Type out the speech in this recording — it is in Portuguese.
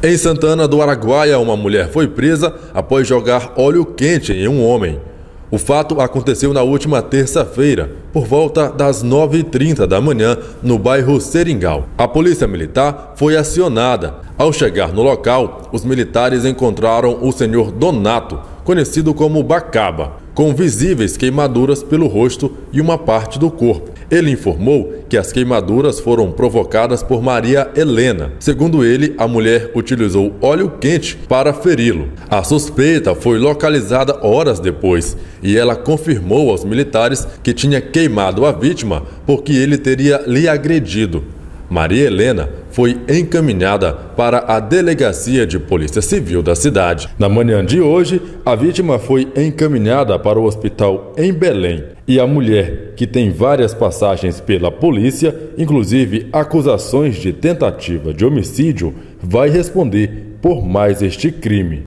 Em Santana do Araguaia, uma mulher foi presa após jogar óleo quente em um homem. O fato aconteceu na última terça-feira, por volta das 9h30 da manhã, no bairro Seringal. A polícia militar foi acionada. Ao chegar no local, os militares encontraram o senhor Donato, conhecido como Bacaba, com visíveis queimaduras pelo rosto e uma parte do corpo. Ele informou que as queimaduras foram provocadas por Maria Helena. Segundo ele, a mulher utilizou óleo quente para feri-lo. A suspeita foi localizada horas depois e ela confirmou aos militares que tinha queimado a vítima porque ele teria lhe agredido. Maria Helena foi encaminhada para a Delegacia de Polícia Civil da cidade. Na manhã de hoje, a vítima foi encaminhada para o hospital em Belém. E a mulher, que tem várias passagens pela polícia, inclusive acusações de tentativa de homicídio, vai responder por mais este crime.